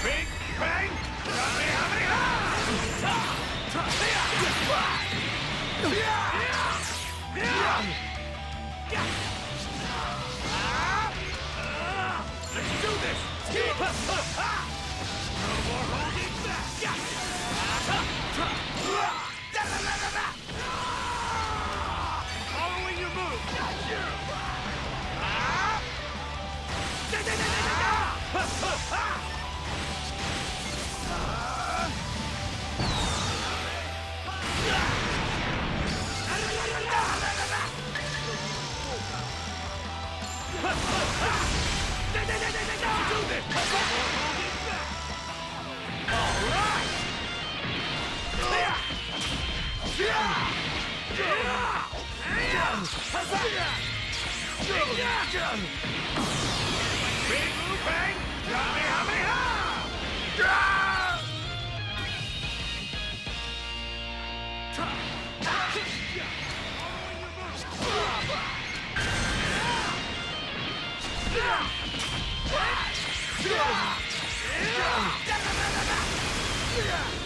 Big bang! Kamehameha! Let's do this! No more holding back! Following your move! Do this! All right! Big bang! Kamehameha! Yeah!